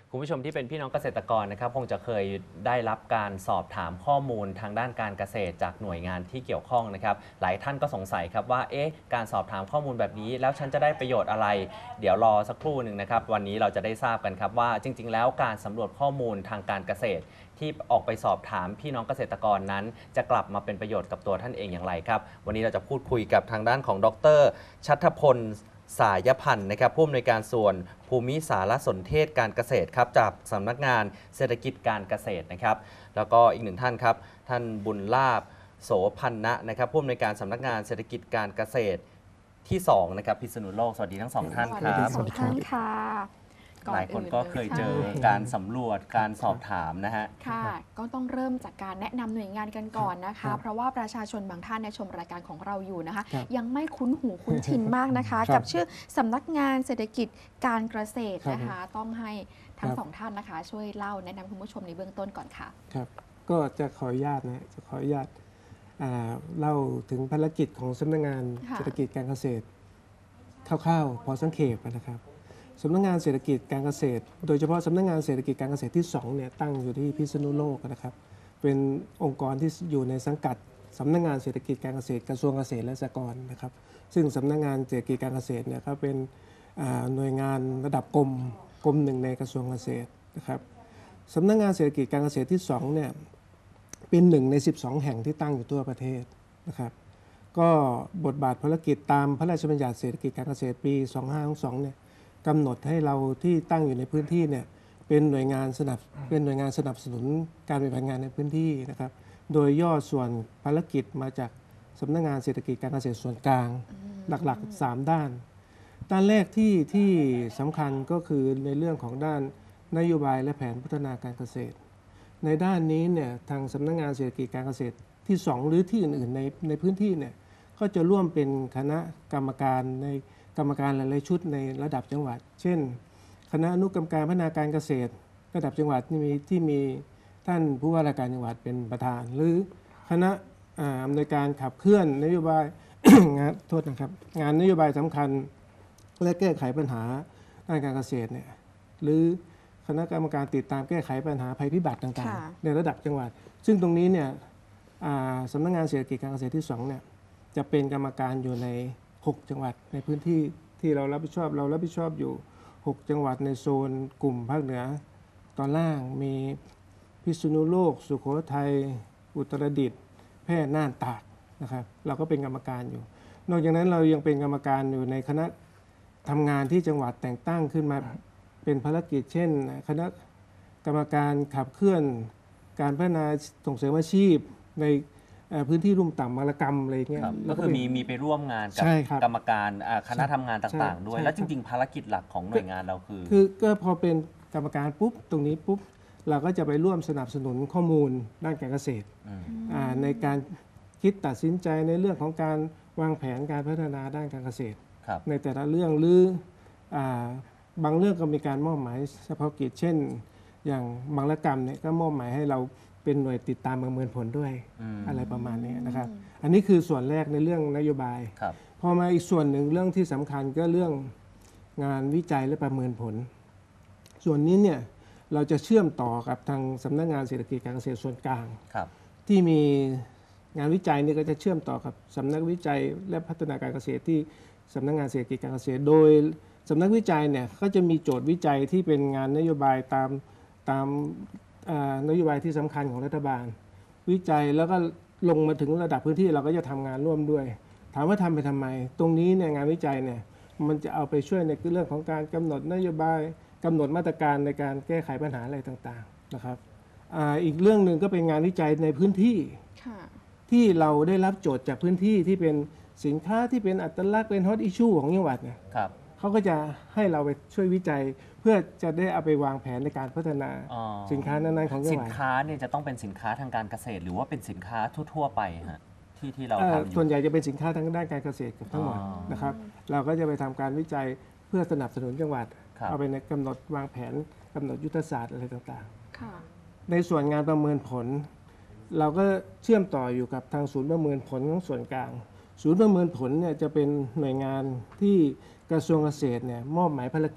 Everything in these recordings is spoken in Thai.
คุณผู้ชมที่เป็นพี่น้องเกษตรกรนะครับคงจะเคยได้รับการสอบถามข้อมูลทางด้านการเกษตรจากหน่วยงานที่เกี่ยวข้องนะครับหลายท่านก็สงสัยครับว่าการสอบถามข้อมูลแบบนี้แล้วฉันจะได้ประโยชน์อะไรเดี๋ยวรอสักครู่หนึ่งนะครับวันนี้เราจะได้ทราบกันครับว่าจริงๆแล้วการสำรวจข้อมูลทางการเกษตรที่ออกไปสอบถามพี่น้องเกษตรกรนั้นจะกลับมาเป็นประโยชน์กับตัวท่านเองอย่างไรครับวันนี้เราจะพูดคุยกับทางด้านของดร.ชัทพลสายพันธ์นะครับผู้อำนวยการส่วนภูมิสารสนเทศการเกษตรครับจากสำนักงานเศรษฐกิจการเกษตรนะครับแล้วก็อีกหนึ่งท่านครับท่านบุญลาภโสพันนะนะครับผู้อำนวยการสำนักงานเศรษฐกิจการเกษตรที่2นะครับพิษณุโลกสวัสดีทั้งสองท่านครับสวัสดีครับค่ะหลายคนก็เคยเจอการสำรวจการสอบถามนะฮะค่ะก็ต้องเริ่มจากการแนะนำหน่วยงานกันก่อนนะคะเพราะว่าประชาชนบางท่านชมรายการของเราอยู่นะคะยังไม่คุ้นหูคุ้นชินมากนะคะกับชื่อสำนักงานเศรษฐกิจการเกษตรนะคะต้องให้ทั้งสองท่านนะคะช่วยเล่าแนะนำคุณผู้ชมในเบื้องต้นก่อนค่ะครับก็จะขออนุญาตเล่าถึงภารกิจของสำนักงานเศรษฐกิจการเกษตรคร่าวๆพอสังเขปนะครับสำนักงานเศรษฐกิจการเกษตรโดยเฉพาะสำนักงานเศรษฐกิจการเกษตรที่2เนี่ยตั้งอยู่ที่พิษณุโลกนะครับเป็นองค์กรที่อยู่ในสังกัดสำนักงานเศรษฐกิจการเกษตรกระทรวงเกษตรและสหกรณ์นะครับซึ่งสำนักงานเศรษฐกิจการเกษตรเนี่ยก็เป็นหน่วยงานระดับกรมหนึ่งในกระทรวงเกษตรนะครับสำนักงานเศรษฐกิจการเกษตรที่2เนี่ยเป็น1ใน12แห่งที่ตั้งอยู่ทั่วประเทศนะครับก็บทบาทภารกิจตามพระราชบัญญัติเศรษฐกิจการเกษตรปี2522เนี่ยกำหนดให้เราที่ตั้งอยู่ในพื้นที่เนี่ยเป็นหน่วยงานสนับสนุนการปฏิบัติงานในพื้นที่นะครับโดยย่อส่วนภารกิจมาจากสำนักงานเศรษฐกิจการเกษตรส่วนกลางหลักๆ3ด้านแรกที่สำคัญก็คือในเรื่องของด้านนโยบายและแผนพัฒนาการเกษตรในด้านนี้เนี่ยทางสำนักงานเศรษฐกิจการเกษตรที่2หรือที่อื่นๆในพื้นที่เนี่ยก็จะร่วมเป็นคณะกรรมการหลายๆชุดในระดับจังหวัดเช่นคณะอนุกรรมการพัฒนาการเกษตรระดับจังหวัดที่มีท่านผู้ว่าราชการจังหวัดเป็นประธานหรือคณะอำนวยการขับเคลื่อนนโยบาย งานนโยบายสำคัญและแก้ไขปัญหาด้านการเกษตรเนี่ยหรือคณะกรรมการติดตามแก้ไขปัญหาภัยพิบัติต่างๆในระดับจังหวัดซึ่งตรงนี้เนี่ยสำนักงานเศรษฐกิจการเกษตรที่2เนี่ยจะเป็นกรรมการอยู่ใน6จังหวัดในพื้นที่ที่เรารับผิดชอบอยู่6จังหวัดในโซนกลุ่มภาคเหนือตอนล่างมีพิษณุโลกสุโขทัยอุตรดิตถ์แพร่น่านตากนะครับเราก็เป็นกรรมการอยู่นอกจากนั้นเรายังเป็นกรรมการอยู่ในคณะทำงานที่จังหวัดแต่งตั้งขึ้นมาเป็นภารกิจเช่นคณะกรรมการขับเคลื่อนการพัฒนาส่งเสริมอาชีพในพื้นที่รุ่มต่ำมรกรรมอะไรเงี้ยก็คือมีไปร่วมงานกับกรรมการคณะทำงานต่างๆด้วยแล้วจริงๆภารกิจหลักของหน่วยงานเราคือก็พอเป็นกรรมการปุ๊บตรงนี้ปุ๊บเราก็จะไปร่วมสนับสนุนข้อมูลด้านการเกษตรในการคิดตัดสินใจในเรื่องของการวางแผนการพัฒนาด้านการเกษตรในแต่ละเรื่องหรือบางเรื่องก็มีการมอบหมายเฉพาะกิจเช่นอย่างบางกรรมเนี่ยก็มอบหมายให้เราเป็นหน่วยติดตามประเมินผลด้วยอะไรประมาณนี้นะครับอันนี้คือส่วนแรกในเรื่องนโยบายพอมาอีกส่วนหนึ่งเรื่องที่สำคัญก็เรื่องงานวิจัยและประเมินผลส่วนนี้เนี่ยเราจะเชื่อมต่อกับทางสำนักงานเศรษฐกิจการเกษตรส่วนกลางที่มีงานวิจัยนี่ก็จะเชื่อมต่อกับสำนักวิจัยและพัฒนาการเกษตรที่สำนักงานเศรษฐกิจการเกษตรโดยสำนักวิจัยเนี่ยก็จะมีโจทย์วิจัยที่เป็นงานนโยบายตามนโยบายที่สำคัญของรัฐบาลวิจัยแล้วก็ลงมาถึงระดับพื้นที่เราก็จะทำงานร่วมด้วยถามว่าทำไปทำไมตรงนี้เนี่ยงานวิจัยเนี่ยมันจะเอาไปช่วยในเรื่องของการกำหนดนโยบายกำหนดมาตรการในการแก้ไขปัญหาอะไรต่างๆนะครับอีกเรื่องหนึ่งก็เป็นงานวิจัยในพื้นที่ที่เราได้รับโจทย์จากพื้นที่ที่เป็นสินค้าที่เป็นอัตลักษณ์เป็นฮอตอิชชูของจังหวัดเนี่ยเขาก็จะให้เราไปช่วยวิจัยเพื่อจะได้เอาไปวางแผนในการพัฒนาสินค้านั้นๆของจังหวัดสินค้าเนี่ยจะต้องเป็นสินค้าทางการเกษตรหรือว่าเป็นสินค้าทั่วๆไปฮะที่เราทำส่วนใหญ่จะเป็นสินค้าทางด้านการเกษตรทั้งหมดนะครับเราก็จะไปทำการวิจัยเพื่อสนับสนุนจังหวัดเอาไปในกำหนดวางแผนกำหนดยุทธศาสตร์อะไรต่างๆในส่วนงานประเมินผลเราก็เชื่อมต่ออยู่กับทางศูนย์ประเมินผลของส่วนกลางศูนย์ประเมินผลเนี่ยจะเป็นหน่วยงานที่กระทรวงเกษตรเนี่ยมอบหมายภารกิจ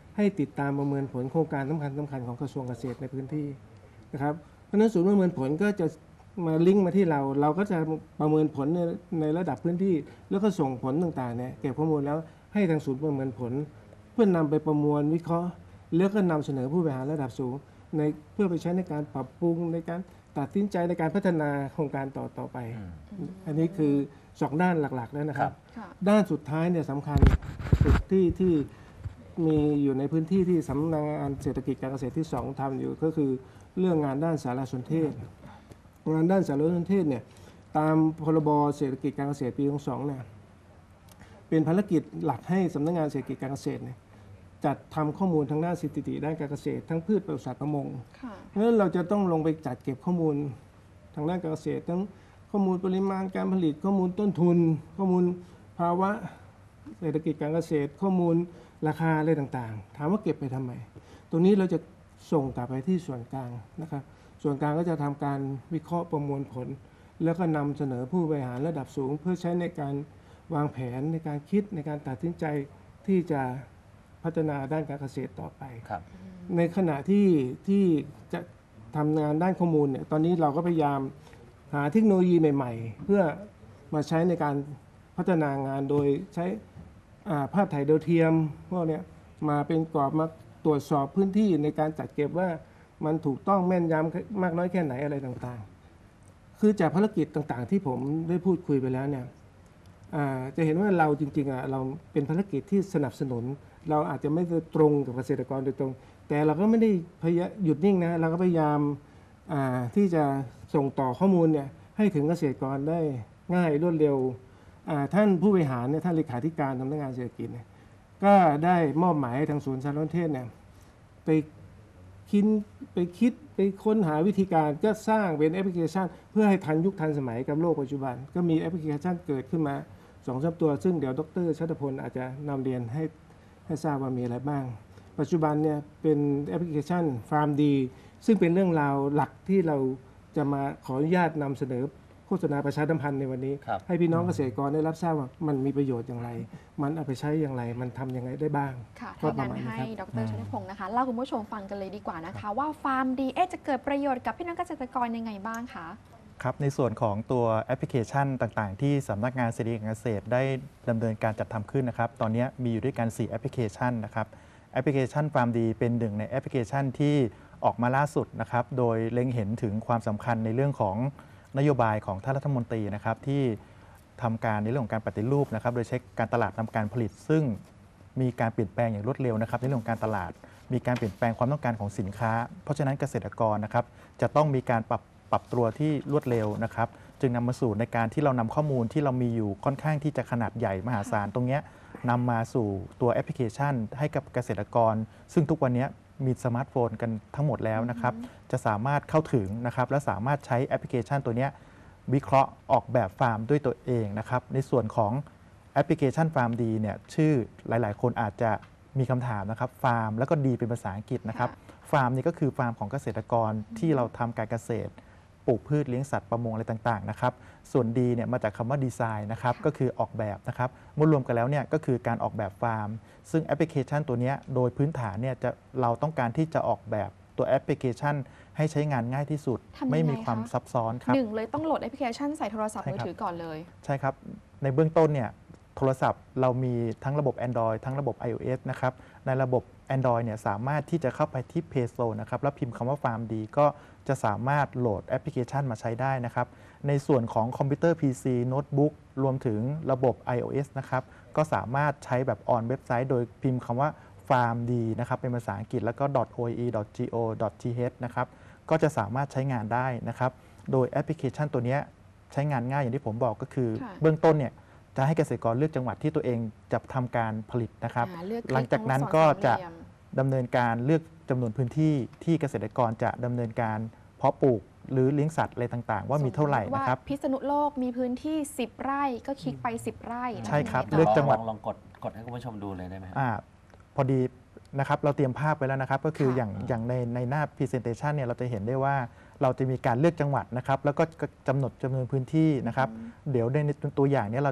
ให้ติดตามประเมินผลโครงการสำคัญของกระทรวงเกษตรในพื้นที่นะครับเพราะฉะนั้นศูนย์ประเมินผลก็จะมาลิงก์มาที่เราก็จะประเมินผลในระดับพื้นที่แล้วก็ส่งผลต่างๆเนี่ยเก็บข้อมูลแล้วให้ทางศูนย์ประเมินผล เพื่อนำไปประมวลวิเคราะห์แล้วก็นำเสนอผู้บริหารระดับสูงเพื่อไปใช้ในการปรับปรุงในการตัดสินใจในการพัฒนาโครงการต่อไป อันนี้คือ2ด้านหลักๆแล้วนะครับ ด้านสุดท้ายเนี่ยสำคัญสุดที่มีอยู่ในพื้นที่ที่สำนักงานเศรษฐกิจการเกษตรที่2ทำอยู่ก็คือเรื่องงานด้านสารสนเทศงานด้านสารสนเทศเนี่ยตามพรบเศรษฐกิจการเกษตรปี62เนี่ยเป็นภารกิจหลักให้สำนักงานเศรษฐกิจการเกษตรเนี่ยจัดทำข้อมูลทางด้านสถิติด้านการเกษตรทั้งพืชปศุสัตว์ประมงเพราะฉะนั้นเราจะต้องลงไปจัดเก็บข้อมูลทางด้านการเกษตรทั้งข้อมูลปริมาณการผลิตข้อมูลต้นทุนข้อมูลภาวะเศรษฐกิจการเกษตรข้อมูลราคาอะไรต่างๆถามว่าเก็บไปทำไมตรงนี้เราจะส่งกลับไปที่ส่วนกลางนะครับส่วนกลางก็จะทำการวิเคราะห์ประมวลผลแล้วก็นำเสนอผู้บริหารระดับสูงเพื่อใช้ในการวางแผนในการคิดในการตัดสินใจที่จะพัฒนาด้านการเกษตรต่อไปในขณะที่จะทำงานด้านข้อมูลเนี่ยตอนนี้เราก็พยายามหาเทคโนโลยีใหม่ๆเพื่อมาใช้ในการพัฒนางานโดยใช้ภาพถ่ายดาวเทียมพวกนี้มาเป็นกรอบมาตรวจสอบพื้นที่ในการจัดเก็บว่ามันถูกต้องแม่นยำมากน้อยแค่ไหนอะไรต่างๆคือจากภารกิจต่างๆที่ผมได้พูดคุยไปแล้วเนี่ยจะเห็นว่าเราจริงๆเราเป็นภารกิจที่สนับสนุนเราอาจจะไม่ได้ตรงกับเกษตรกรโดยตรงแต่เราก็ไม่ได้หยุดนิ่งนะเราก็พยายามที่จะส่งต่อข้อมูลเนี่ยให้ถึงเกษตรกรได้ง่ายรวดเร็วท่านผู้บริหารเนี่ยท่านเลขาธิการสำนักงานเศรษฐกิจเนี่ยก็ได้มอบหมายให้ทางศูนย์สารสนเทศเนี่ยไปคิดไปค้นหาวิธีการก็สร้างเป็นแอปพลิเคชันเพื่อให้ทันยุคทันสมัยกับโลกปัจจุบันก็มีแอปพลิเคชันเกิดขึ้นมา2-3 ตัวซึ่งเดี๋ยวดร.ชัตพลอาจจะนำเรียนให้ทราบว่ามีอะไรบ้างปัจจุบันเนี่ยเป็นแอปพลิเคชันฟาร์มดีซึ่งเป็นเรื่องราวหลักที่เราจะมาขออนุญาตนำเสนอโฆษณาประชาสัมพันธ์ในวันนี้ให้พี่น้องเกษตรกรได้รับทราบว่ามันมีประโยชน์อย่างไรมันเอาไปใช้อย่างไรมันทำยังไงได้บ้างค่ะถ้างั้นให้ดร.ชัตพงศ์นะคะเล่าคุณผู้ชมฟังกันเลยดีกว่านะคะว่าฟาร์มดีจะเกิดประโยชน์กับพี่น้องเกษตรกรยังไงบ้างคะครับในส่วนของตัวแอปพลิเคชันต่างๆที่สำนักงานเศรษฐกิจการเกษตรได้ดำเนินการจัดทำขึ้นนะครับตอนนี้มีอยู่ด้วยกัน4แอปพลิเคชันนะครับแอปพลิเคชันฟาร์มดีเป็นหนึ่งในแอปพลิเคชันที่ออกมาล่าสุดนะครับโดยเล็งเห็นถึงความสำคัญในเรื่องของนโยบายของท่านรัฐมนตรีนะครับที่ทำการในเรื่องของการปฏิรูปนะครับโดยใช้การตลาดนำการผลิตซึ่งมีการเปลี่ยนแปลงอย่างรวดเร็วนะครับในเรื่องของการตลาดมีการเปลี่ยนแปลงความต้องการของสินค้าเพราะฉะนั้นเกษตรกรนะครับจะต้องมีการปรับตัวที่รวดเร็วนะครับจึงนำมาสู่ในการที่เรานำข้อมูลที่เรามีอยู่ค่อนข้างที่จะขนาดใหญ่มหาศาลตรงนี้นำมาสู่ตัวแอปพลิเคชันให้กับเกษตรกรซึ่งทุกวันนี้มีสมาร์ทโฟนกันทั้งหมดแล้วนะครับจะสามารถเข้าถึงนะครับและสามารถใช้แอปพลิเคชันตัวนี้วิเคราะห์ออกแบบฟาร์มด้วยตัวเองนะครับในส่วนของแอปพลิเคชันฟาร์มดีเนี่ยชื่อหลายๆคนอาจจะมีคำถามนะครับฟาร์มแล้วก็ดีเป็นภาษาอังกฤษนะครับฟาร์มนี่ก็คือฟาร์มของเกษตรกรที่เราทำการเกษตรปลูกพืชเลี้ยงสัตว์ประมงอะไรต่างๆนะครับส่วนดีเนี่ยมาจากคำว่าดีไซน์นะครับก็คือออกแบบนะครับเมื่อรวมกันแล้วเนี่ยก็คือการออกแบบฟาร์มซึ่งแอปพลิเคชันตัวนี้โดยพื้นฐานเนี่ยเราต้องการที่จะออกแบบตัวแอปพลิเคชันให้ใช้งานง่ายที่สุดไม่มีความซับซ้อนครับหนึ่งเลยต้องโหลดแอปพลิเคชันใส่โทรศัพท์มือถือก่อนเลยใช่ครับในเบื้องต้นเนี่ยโทรศัพท์เรามีทั้งระบบ Android ทั้งระบบ iOS นะครับในระบบ Android เนี่ยสามารถที่จะเข้าไปที่ Play Store นะครับแล้วพิมพ์คำว่าฟาร์มดีก็จะสามารถโหลดแอปพลิเคชันมาใช้ได้นะครับในส่วนของคอมพิวเตอร์ PC โน้ตบุ๊กรวมถึงระบบ iOS นะครับก็สามารถใช้แบบออนเว็บไซต์โดยพิมพ์คำว่าฟาร์มดีนะครับเป็นภาษาอังกฤษแล้วก็ .oe.go.th นะครับก็จะสามารถใช้งานได้นะครับโดยแอปพลิเคชันตัวนี้ใช้งานง่ายอย่างที่ผมบอกก็คือเบื้องต้นเนี่ยจะให้เกษตรกรเลือกจังหวัดที่ตัวเองจะทำการผลิตนะครับหลังจากนั้นก็จะดำเนินการเลือกจำนวนพื้นที่ที่เกษตรกรจะดำเนินการเพาะปลูกหรือเลี้ยงสัตว์อะไรต่างๆว่ามีเท่าไหร่นะครับพิษณุโลกมีพื้นที่10 ไร่ก็คลิกไป10 ไร่ใช่ครับเลือกจังหวัดลองกดให้คุณผู้ชมดูเลยได้ไหมพอดีนะครับเราเตรียมภาพไว้แล้วนะครับก็คืออย่างในหน้า Presentation เนี่ยเราจะเห็นได้ว่าเราจะมีการเลือกจังหวัดนะครับแล้วก็กำหนดจำนวนพื้นที่นะครับเดี๋ยวในตัวอย่างนี้เราจะ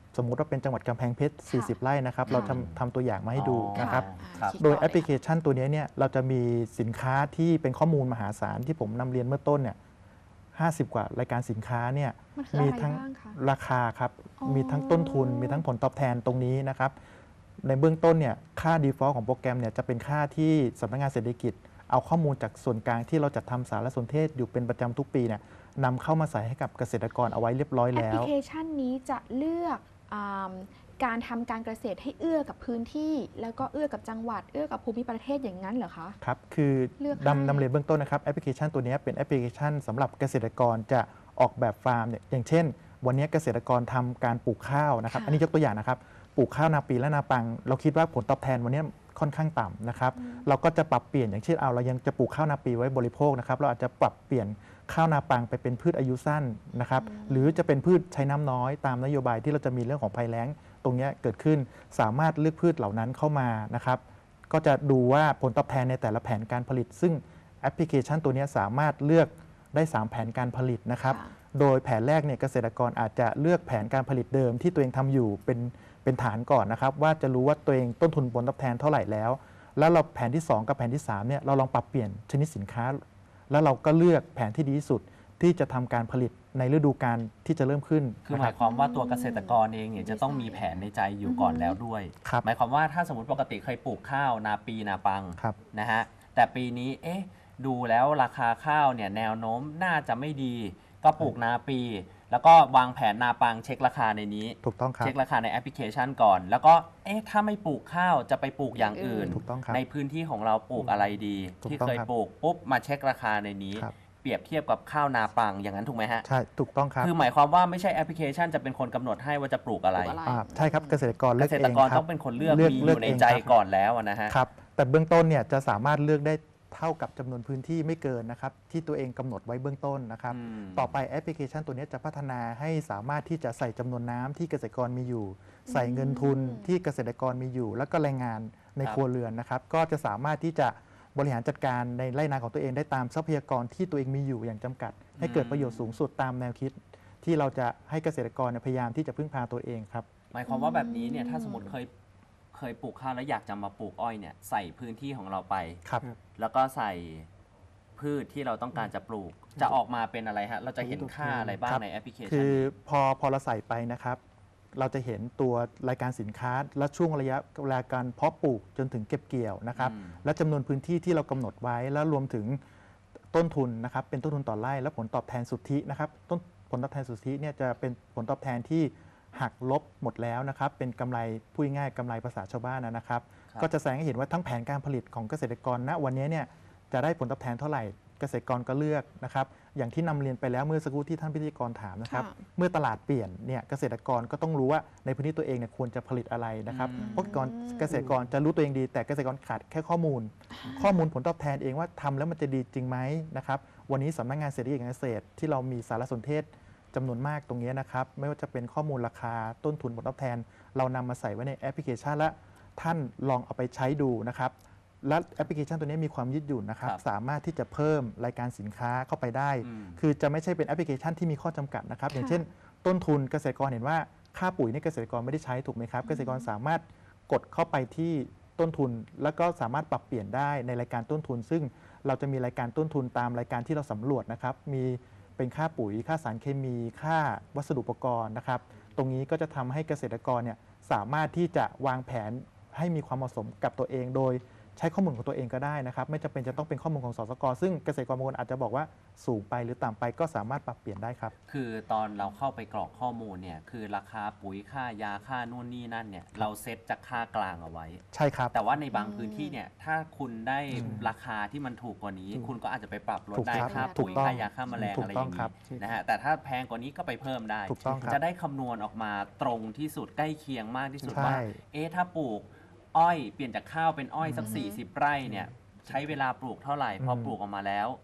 สมมุติว่าเป็นจังหวัดกำแพงเพชร 40 ไร่นะครับ เราทำตัวอย่างมาให้ดูนะครับครับโดยแอปพลิเคชันตัวนี้เนี่ยเราจะมีสินค้าที่เป็นข้อมูลมหาศาลที่ผมนำเรียนเมื่อต้นเนี่ย50 กว่ารายการสินค้าเนี่ยมันคือมีอะไรทั้งบ้างคะราคาครับอ๋อมีทั้งต้นทุน มีทั้งผลตอบแทนตรงนี้นะครับ ในเบื้องต้นเนี่ยค่า default ของโปรแกรมเนี่ยจะเป็นค่าที่สำนักงานเศรษฐกิจ เอาข้อมูลจากส่วนกลางที่เราจัดทำสารสนเทศอยู่เป็นประจำทุกปีเนี่ยนำเข้ามาใส่ให้กับเกษตรกรเอาไว้เรียบร้อยแอปแล้พลิวเคชันนี้จะเลือกการทำการเกษตรให้เอื้อกับพื้นที่ แล้วก็เอื้อกับจังหวัด เอื้อกับภูมิประเทศอย่างนั้นเหรอคะครับ คือเลือกให้นำเรียนเบื้องต้นนะครับแอปพลิเคชันตัวนี้เป็นแอปพลิเคชันสำหรับเกษตรกรจะออกแบบฟาร์มเนี่ยอย่างเช่น วันนี้เกษตรกรทำการปลูกข้าวนะครับค่ะอันนี้ยกตัวอย่างนะครับ ปลูกข้าวนาปีและนาปัง เราคิดว่าผลตอบแทนวันนี้ค่อนข้างต่ำนะครับ เราก็จะปรับเปลี่ยนอย่างเช่นเรายังจะปลูกข้าวนาปีไว้บริโภคนะครับ เราอาจจะปรับเปลี่ยนข้าวนาปังไปเป็นพืชอายุสั้นนะครับ หรือจะเป็นพืชใช้น้ำน้อยตามนโยบายที่เราจะมีเรื่องของภัยแล้งตรงนี้เกิดขึ้น สามารถเลือกพืชเหล่านั้นเข้ามานะครับ ก็จะดูว่าผลตอบแทนในแต่ละแผนการผลิต ซึ่งแอปพลิเคชันตัวนี้สามารถเลือกได้ 3 แผนการผลิตนะครับค่ะโดยแผนแรกเนี่ยเกษตรกรอาจจะเลือกแผนการผลิตเดิมที่ตัวเองทำอยู่เป็นฐานก่อนนะครับ ว่าจะรู้ว่าตัวเองต้นทุนผลตอบแทนเท่าไหร่แล้ว แล้วเราแผนที่ 2 กับแผนที่3เนี่ยเราลองปรับเปลี่ยนชนิดสินค้า แล้วเราก็เลือกแผนที่ดีที่สุดที่จะทำการผลิตในฤดูกาลที่จะเริ่มขึ้นคือนะหคมารับยความว่าตัวเกษตรกรเองเนี่ยจะต้องมีแผนในใจอยู่ก่อนแล้วด้วยครับหมายความว่าถ้าสมมติปกติเคยปลูกข้าวนาปีนาปังครับนะฮะแต่ปีนี้ดูแล้วราคาข้าวเนี่ยแนวโน้มน่าจะไม่ดี ก็ปลูกนาปี แล้วก็วางแผนนาปังเช็คราคาในนี้ถูกต้องครับเช็คราคาในแอปพลิเคชันก่อน แล้วก็ถ้าไม่ปลูกข้าวจะไปปลูกอย่างอื่นถูกต้องครับในพื้นที่ของเราปลูกอะไรดีถูกที่ต้องเคยครับปลูกปุ๊บมาเช็คราคาในนี้ครับเปรียบเทียบกับข้าวนาปังอย่างนั้นถูกไหมฮะใช่ถูกต้องครับคือหมายความว่าไม่ใช่แอปพลิเคชันจะเป็นคนกำหนดให้ว่าจะปลูกอะไรปลูกอะไรใช่ครับเกษตรกรเกเลือกษเอตรง กรครัต้องเป็นคนเลือกเลือกมีอเลือกยู่ในเองใจครับก่อนแล้วนะฮะครับแต่เบื้องต้นเนี่ยจะสามารถเลือกได้เท่ากับจำนวนพื้นที่ไม่เกินนะครับที่ตัวเองกำหนดไว้เบื้องต้นนะครับอืมต่อไปแอปพลิเคชันตัวนี้จะพัฒนาให้สามารถที่จะใส่จำนวนน้ำที่เกษตรกรมีอยู่ ใส่เงินทุนที่เกษตรกรมีอยู่ แล้วก็แรงงานในครัวเรือนนะครับ ก็จะสามารถที่จะบริหารจัดการในไร่นาของตัวเองได้ตามทรัพยากรที่ตัวเองมีอยู่อย่างจำกัด ให้เกิดประโยชน์สูงสุดตามแนวคิด ที่เราจะให้เกษตรกรเนี่ยพยายามที่จะพึ่งพาตัวเองครับหมายความว่าแบบนี้เนี่ยถ้าสมมติเคยปลูกข้าวแล้วอยากจะมาปลูกอ้อยเนี่ยใส่พื้นที่ของเราไปครับแล้วก็ใส่พืชที่เราต้องการจะปลูก จะออกมาเป็นอะไรฮะ เราจะเห็นค่าอะไรบ้างครับในแอปพลิเคชันคือนี้พอเราใส่ไปนะครับ เราจะเห็นตัวรายการสินค้าและช่วงระยะเวลาการเพาะปลูกจนถึงเก็บเกี่ยวนะครับอืมและจำนวนพื้นที่ที่เรากำหนดไว้แล้วรวมถึงต้นทุนนะครับเป็นต้นทุนต่อไร่และผลตอบแทนสุทธินะครับผลตอบแทนสุทธิเนี่ยจะเป็นผลตอบแทนที่หักลบหมดแล้วนะครับเป็นกำไรพูดง่ายๆกำไรภาษาชาวบ้านนะครับ ก็จะแสดงให้เห็นว่าทั้งแผนการผลิตของเกษตรกรณวันนี้เนี่ยจะได้ผลตอบแทนเท่าไหร่เกษตรกรก็เลือกนะครับอย่างที่นำเรียนไปแล้วเมื่อสักครู่ที่ท่านพิธีกรถามนะครับค่ะเมื่อตลาดเปลี่ยนเนี่ยเกษตรกรก็ต้องรู้ว่าในพื้นที่ตัวเองเนี่ยควรจะผลิตอะไรนะครับอืมเพราะเกษตรกรจะรู้ตัวเองดี แต่เกษตรกรขาดแค่ข้อมูลผลตอบแทนเองว่าทำแล้วมันจะดีจริงไหมนะครับวันนี้สำนักงานเศรษฐกิจการเกษตรที่เรามีสารสนเทศจำนวนมากตรงนี้นะครับไม่ว่าจะเป็นข้อมูลราคาต้นทุนผลตอบแทน เรานำมาใส่ไว้ในแอปพลิเคชันและท่านลองเอาไปใช้ดูนะครับและแอปพลิเคชันตัวนี้มีความยืดหยุ่นนะครับครับสามารถที่จะเพิ่มรายการสินค้าเข้าไปได้อืมคือจะไม่ใช่เป็นแอปพลิเคชันที่มีข้อจำกัดนะครับ อย่างเช่น ต้นทุนเกษตรกรเห็นว่าค่าปุ๋ยนี่เกษตรกรไม่ได้ใช้ถูกไหมครับ เกษตรกรสามารถกดเข้าไปที่ต้นทุน แล้วก็สามารถปรับเปลี่ยนได้ในรายการต้นทุน ซึ่งเราจะมีรายการต้นทุนตามรายการที่เราสำรวจนะครับ มีเป็นค่าปุ๋ย ค่าสารเคมี ค่าวัสดุอุปกรณ์นะครับ ตรงนี้ก็จะทำให้เกษตรกรเนี่ยสามารถที่จะวางแผนให้มีความเหมาะสมกับตัวเอง โดยใช้ข้อมูลของตัวเองก็ได้นะครับ ไม่จำเป็นจะต้องเป็นข้อมูลของสสกซึ่งเกษตรกรบางคนอาจจะบอกว่าสูงไปหรือต่ำไปก็สามารถปรับเปลี่ยนได้ครับคือตอนเราเข้าไปกรอกข้อมูลเนี่ยคือราคาปุ๋ยค่ายาค่านู่นนี่นั่นเนี่ยเราเซ็ตจากค่ากลางเอาไว้ใช่ครับแต่ว่าในบางพื้นที่เนี่ยถ้าคุณได้ราคาที่มันถูกกว่านี้ คุณก็อาจจะไปปรับลดถูกได้ครับค่าถูปุ๋กยต้องค่ายาฆ่าแมลงถูกอะไรอต้องย่างครันี้บนะฮะแต่ถ้าแพงกว่านี้ก็ไปเพิ่มได้ถูกต้องครับจะได้คำนวณออกมาตรงที่สุดใกล้เคียงมากที่สุดใช่ว่าถ้าปลูกอ้อยเปลี่ยนจากข้าวเป็นอ้อยสัก 40 ไร่เนี่ยใช้เวลาปลูกเท่าไหร่พอปลูกออกมาแล้ว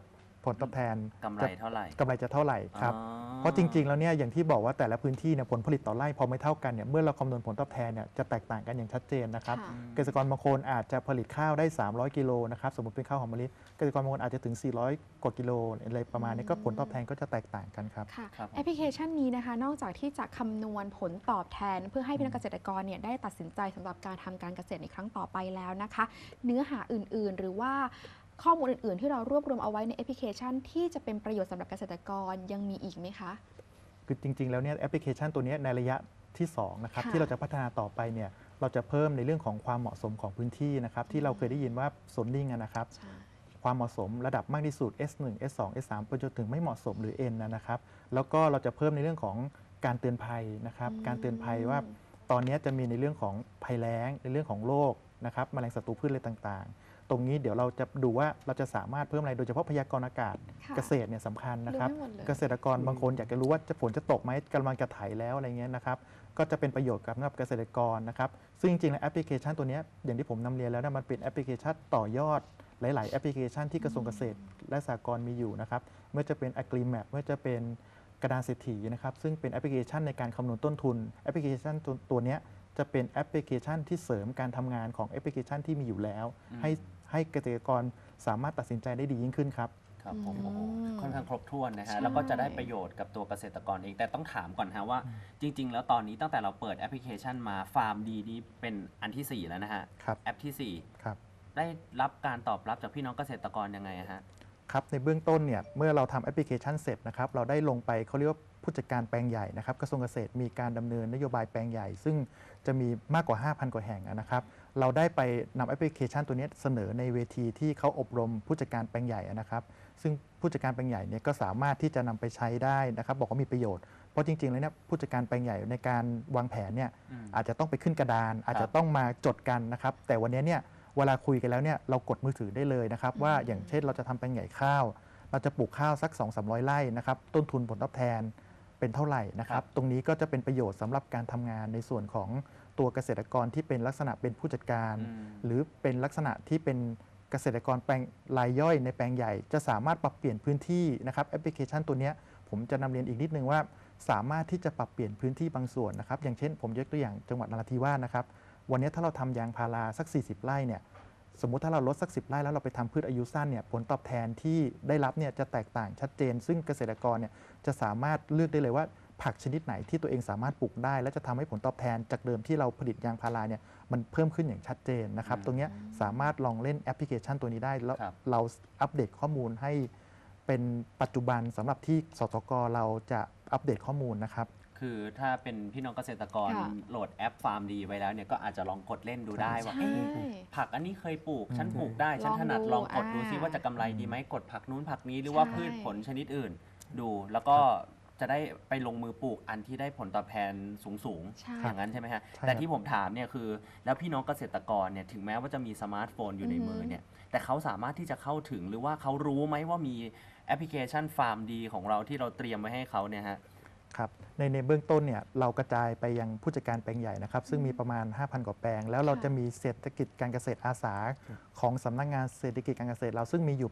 ผลตอบแทนกำไรเท่าไหร่กำไรจะเท่าไหร่ครับอ๋อเพราะจริงๆแล้วเนี่ยอย่างที่บอกว่าแต่ละพื้นที่เนี่ยผลผลิตต่อไร่พอไม่เท่ากันเนี่ยเมื่อเราคำนวณผลตอบแทนเนี่ยจะแตกต่างกันอย่างชัดเจนนะครับค่ะเกษตรกรบางคนอาจจะผลิตข้าวได้ 300 กิโลนะครับสมมติเป็นข้าวหอมมะลิเกษตรกรบางคนอาจจะถึง 400 กว่ากิโลอะไรประมาณนี้ก็ผลตอบแทนก็จะแตกต่างกันครับค่ะครับผมแอปพลิเคชันนี้นะคะ นอกจากที่จะคำนวณผลตอบแทน เพื่อให้พี่น้องเกษตรกรเนี่ยได้ตัดสินใจสำหรับการทำการเกษตรในครั้งต่อไปแล้วนะคะ เนื้อหาอื่นๆ หรือว่าข้อมูลอื่นๆ ที่เรารวบรวมเอาไว้ในแอปพลิเคชันที่จะเป็นประโยชน์สำหรับเกษตรกรยังมีอีกไหมคะคือจริงๆแล้วเนี่ยแอปพลิเคชันตัวเนี้ยในระยะที่2นะครับค่ะที่เราจะพัฒนาต่อไปเนี่ยเราจะเพิ่มในเรื่องของความเหมาะสมของพื้นที่นะครับที่เราเคยได้ยินว่าโซนนิ่งนะครับใช่ความเหมาะสมระดับมากที่สุด S1 S2 S3 ไปจนถึงไม่เหมาะสมหรือ N นะครับแล้วก็เราจะเพิ่มในเรื่องของการเตือนภัยนะครับการเตือนภัยว่าตอนนี้จะมีในเรื่องของภัยแล้งในเรื่องของโรคนะครับแมลงศัตรูพืชอะไรต่างๆ ตรงนี้เดี๋ยวเราจะดูว่าเราจะสามารถเพิ่มอะไรโดยเฉพาะพยากรณ์อากาศค่ะเกษตรเนี่ยสำคัญนะครับดูให้หมดเลยเกษตรกรบางคนอยากจะรู้ว่าฝนจะตกไหมกำลังจะไถแล้วอะไรเงี้ยนะครับก็จะเป็นประโยชน์กับสำหรับเกษตรกรนะครับซึ่งจริงๆแล้วแอปพลิเคชันตัวเนี้ยอย่างที่ผมนำเรียนแล้วนะมันเป็นแอปพลิเคชันต่อยอดหลายๆแอปพลิเคชันที่กระทรวงเกษตรและสหกรณ์มีอยู่นะครับเมื่อจะเป็น AgriMap เมื่อจะเป็นกระดานเศรษฐีนะครับซึ่งเป็นแอปพลิเคชันในการคำนวณต้นทุนแอปพลิเคชันตัวเนี้ยจะเป็นแอปพลิเคชันที่เสริมการทำงานของแอปพลิเคชันที่มีอยู่แล้ว ให้เกษตรกรสามารถตัดสินใจได้ดียิ่งขึ้นครับครับผมอืมโอ้โหค่อนข้างครบถ้วนนะใช่ฮะแล้วก็จะได้ประโยชน์กับตัวเกษตรกรเองแต่ต้องถามก่อนฮะว่าจริง ๆ แล้วตอนนี้ตั้งแต่เราเปิดแอปพลิเคชันมาฟาร์มดีนี้เป็นอันที่ 4 แล้วนะฮะครับแอปที่ครับ 4 ได้รับการตอบรับจากพี่น้องเกษตรกรยังไงอะฮะครับในเบื้องต้นเนี่ยเมื่อเราทำแอปพลิเคชันเสร็จนะครับเราได้ลงไปเขาเรียกว่าผู้จัดการแปลงใหญ่นะครับกระทรวงเกษตรมีการดำเนินนโยบายแปลงใหญ่ ซึ่งจะมีมากกว่า 5,000 กว่าแห่งนะครับเราได้ไปนำแอปพลิเคชันตัวนี้เสนอในเวทีที่เขาอบรมผู้จัดการแปลงใหญ่นะครับซึ่งผู้จัดการแปลงใหญ่เนี่ยก็สามารถที่จะนำไปใช้ได้นะครับบอกว่ามีประโยชน์เพราะจริงๆแล้วเนี่ยผู้จัดการแปลงใหญ่ในการวางแผนเนี่ยอาจจะต้องไปขึ้นกระดาน อาจจะต้องมาจดกันนะครับแต่วันนี้เนี่ยเวลาคุยกันแล้วเนี่ยเรากดมือถือได้เลยนะครับว่าอย่างเช่นเราจะทำแปลงใหญ่ข้าวเราจะปลูกข้าวสัก 200-300 ไร่นะครับต้นทุนผลตอบแทนเป็นเท่าไหร่นะครับตรงนี้ก็จะเป็นประโยชน์สำหรับการทำงานในส่วนของตัวเกษตรกรที่เป็นลักษณะเป็นผู้จัดการ หรือเป็นลักษณะที่เป็นเกษตรกรแปลงรายย่อยในแปลงใหญ่จะสามารถปรับเปลี่ยนพื้นที่นะครับแอปพลิเคชันตัวนี้ผมจะนำเรียนอีกนิดนึงว่าสามารถที่จะปรับเปลี่ยนพื้นที่บางส่วนนะครับอย่างเช่นผมยกตัวอย่างจังหวัดนราธิวาสนะครับวันนี้ถ้าเราทำยางพาราสัก 40 ไร่เนี่ยสมมุติถ้าเราลดสัก 10 ไร่แล้วเราไปทำพืชอายุสั้นเนี่ยผลตอบแทนที่ได้รับเนี่ยจะแตกต่างชัดเจน ซึ่งเกษตรกรเนี่ยจะสามารถเลือกได้เลยว่าผักชนิดไหนที่ตัวเองสามารถปลูกได้ และจะทำให้ผลตอบแทนจากเดิมที่เราผลิตยางพาราเนี่ยมันเพิ่มขึ้นอย่างชัดเจนนะครับตรงนี้สามารถลองเล่นแอปพลิเคชันตัวนี้ได้แล้วครับเราอัปเดตข้อมูลให้เป็นปัจจุบันสำหรับที่สสกเราจะอัปเดตข้อมูลนะครับคือถ้าเป็นพี่น้องเกษตรกรค่ะโหลดแอปฟาร์มดีไว้แล้วเนี่ยก็อาจจะลองกดเล่นดูได้ว่าใช่เอ๊ะผักอันนี้เคยปลูก ฉันปลูกได้ ฉันถนัดลลออง งดูกดดูซิอ่าว่าจะกำไรดีไหมกดผักนู้นผักนี้หรือว่าใช่พืชผลชนิดอื่น ดูแล้วก็จะได้ไปลงมือปลูกอันที่ได้ผลตอบแทนสูงใช่ๆอย่างนั้นใช่ไหมฮะใช่ครับแต่ที่ผมถามเนี่ยคือแล้วพี่น้องเกษตรกรเนี่ยถึงแม้ว่าจะมีสมาร์ทโฟนอยู่ในมือเนี่ยแต่เขาสามารถที่จะเข้าถึงหรือว่าเขารู้ไหมว่ามีแอปพลิเคชันฟาร์มดีของเราที่เราเตรียมไว้ให้เขาเนี่ยฮะครับในเบื้องต้นเนี่ยเรากระจายไปยังผู้จัดการแปลงใหญ่นะครับซึ่งมีประมาณ 5,000 กว่าแปลง แล้วเราจะมีเศรษฐกิจการเกษตรอาสาของสำนักงานเศรษฐกิจการเกษตรเราซึ่งมีอยู่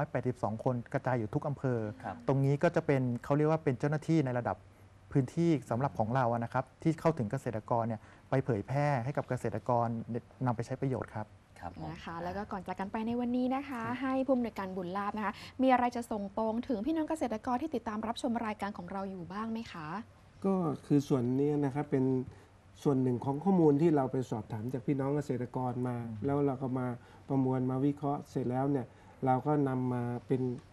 882 คนกระจายอยู่ทุกอำเภอครับตรงนี้ก็จะเป็นเขาเรียกว่าเป็นเจ้าหน้าที่ในระดับพื้นที่สำหรับของเราอะนะครับที่เข้าถึงเกษตรกรเนี่ยไปเผยแพร่ให้กับเกษตรกรนำไปใช้ประโยชน์ครับครับผมนะคะแล้วก็ก่อนจากกันไปในวันนี้นะคะ ให้ผู้อำนวยการบุญลาภนะคะ มีอะไรจะส่งตรงถึงพี่น้องเกษตรกรที่ติดตามรับชมรายการของเราอยู่บ้างไหมคะก็คือส่วนนี้นะครับเป็นส่วนหนึ่งของข้อมูลที่เราไปสอบถามจากพี่น้องเกษตรกรมา แล้วเราก็มาประมวลมาวิเคราะห์เสร็จแล้วเนี่ยเราก็นำมาเป็น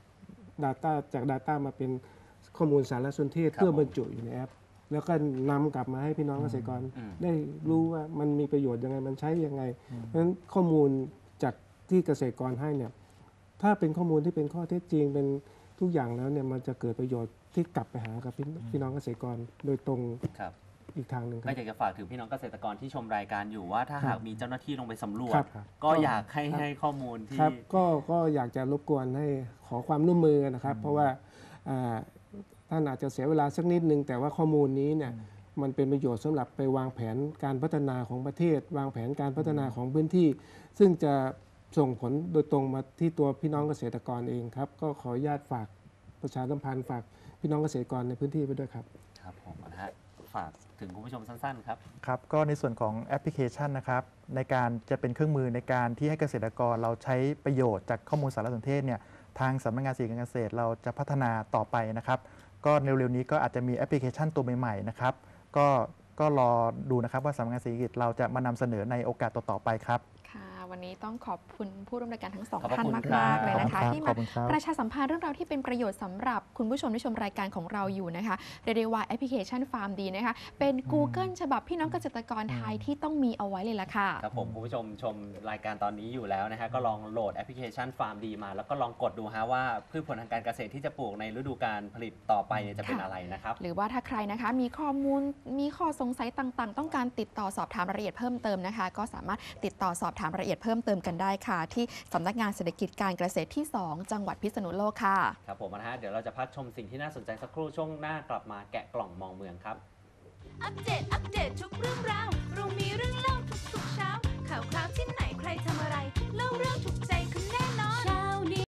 Data จาก Data มาเป็นข้อมูลสารสนเทศครับเพื่อบรรจุอยู่ในแอป แล้วก็นำกลับมาให้พี่น้องเกษตรกรได้รู้ว่ามันมีประโยชน์ยังไงมันใช้ยังไงเพราะฉะนั้นข้อมูลจากที่เกษตรกรให้เนี่ยถ้าเป็นข้อมูลที่เป็นข้อเท็จจริงเป็นทุกอย่างแล้วเนี่ยมันจะเกิดประโยชน์ที่กลับไปหากับพี่น้องเกษตรกรโดยตรงครับอีกทางหนึ่งคก็รับอยากจะฝากถึงพี่น้องเกษตรกรที่ชมรายการอยู่ว่าถ้าหากมีเจ้าหน้าที่ลงไปสำรวจครับก็อยากให้ข้อมูลที่ครับก็อยากจะรบกวนให้ขอความร่วมมือนะครับ เพราะว่าท่านอาจจะเสียเวลาสักนิดนึงแต่ว่าข้อมูลนี้เนี่ยมันเป็นประโยชน์สำหรับไปวางแผนการพัฒนาของประเทศ วางแผนการพัฒนาของพื้นที่ ซึ่งจะส่งผลโดยตรงมาที่ตัวพี่น้องเกษตรกรเองครับก็ขออนุญาตฝากประชาสัมพันธ์ฝากพี่น้องเกษตรกรในพื้นที่ไปด้วยครับครับผมนะฮะฝากถึงคุณผู้ชมสั้นๆครับครับก็ในส่วนของแอปพลิเคชันนะครับในการจะเป็นเครื่องมือในการที่ให้เกษตรกรเราใช้ประโยชน์จากข้อมูลสารสนเทศเนี่ยทางสำนักงานเศรษฐกิจการเกษตรเราจะพัฒนาต่อไปนะครับก็เร็วๆนี้ก็อาจจะมีแอปพลิเคชันตัวใหม่ๆนะครับก็รอดูนะครับว่าสำนักงานเศรษฐกิจเราจะมานำเสนอในโอกาสต่อๆไปครับค่ะวันนี้ต้องขอบคุณผู้ร่วมรายการทั้งสองขอบพระท่านคุณมากครับๆเลยนะคะ ที่ขมาอบคุณครับประชาสัมพันธ์เรื่องราวที่เป็นประโยชน์สำหรับคุณผู้ชมที่ชมรายการของเราอยู่นะคะเรียกได้ว่าแอปพลิเคชันฟาร์มดีนะคะเป็น Google ฉบับพี่น้องเกษตรกรไทยที่ต้องมีเอาไว้เลยล่ะค่ะครับผมคุณผู้ชมชมรายการตอนนี้อยู่แล้วนะฮะก็ลองโหลดแอปพลิเคชันฟาร์มดีมาแล้วก็ลองกดดูฮะว่าพืชผลทางการเกษตรที่จะปลูกในฤดูกาลผลิตต่อไปเนี่ยจะเป็นค่ะอะไรนะครับหรือว่าถ้าใครนะคะมีข้อมูลมีข้อสงสัยต่างๆ ต้องการติดต่อสอบถามรายละเอียดเพิ่มเติมนะคะ ก็สามารถติดต่อสอบถามรายละเอียดเพิ่มเติมกันได้ค่ะ ที่สำนักงานเศรษฐกิจการเกษตรที่ 2 จังหวัดพิษณุโลกค่ะครับผมนะฮะเดี๋ยวเราจะพักชมสิ่งที่น่าสนใจสักครู่ช่วงหน้ากลับมาแกะกล่องมองเมืองครับอัปเดตทุกเรื่องราวเรามีเรื่องเล่าทุกเช้าข่าวคราวที่ไหนใครทำอะไรเล่าเรื่องทุกใจ